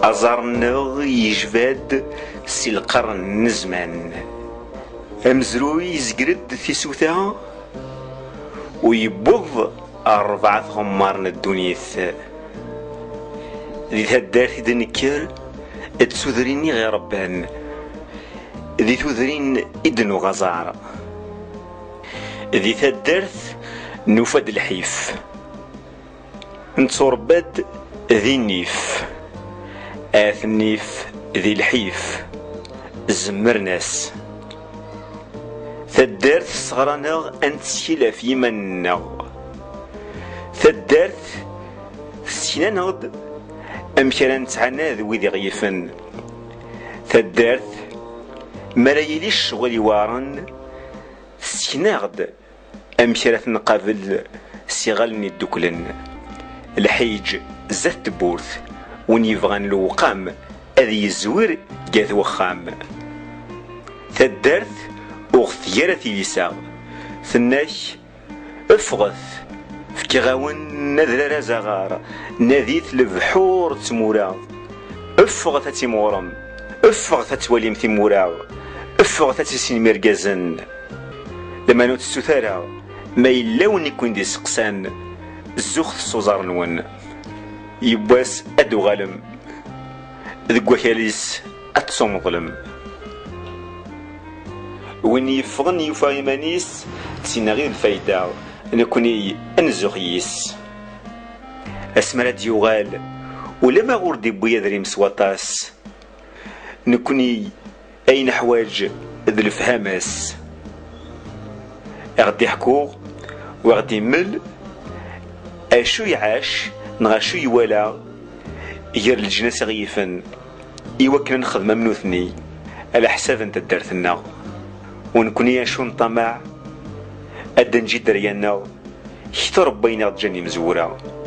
أزارنا يجباد سي القرن نزمان أمزروي يزقرد في سوثا ويبوض 4 غمارن الدنيث ذي تهدارت دنكر تسوذريني غير ربان ذي تذرين إدن غزار ذي تهدارت نوفد الحيف نتصربد ذي النيف النيف ذي الحيف زمرناس ثدارت صغرنا أنتسيلا في يمنا ثدارت سينانغد أمكرا نتعنا ذوي ذي غيفن ثدارت مرايليش شغلي وارن سيناغد أمكرا نقابل سيغالني الدكلن الحيج زات بورث وين يبغان الوقام أذي يزور جاث وخام ثدارت أغثيارتي ليسا ثناش أفغث فكغاون نذر رزغار نذيث لبحور تمورا أفغث تيمورم أفغث توليم تيمورا أفغث تسين مرقزن لما نوت السثارة ما يلاون يكون دي سقسان الزوخ الصوزار نون يبواس أدو غالم ذقوا كاليس أتصوم ظلم وين يفغن يوفا يمانيس تسينا غير الفايدة نكوني أنزغيس أسمرا ديوغال ولما غوردي بويا ذري مسواطاس نكوني أين حواج ذي الفهاماس أغدي حكو وغدي مل أشو يعاش نغاشو يوالا ير الجناس غيفن إيوكنا نخدم منوثني على حساب انت دارتنا ونكوني أشو نطمع أدى نجي دريانا كثر ربينا جاني مزورا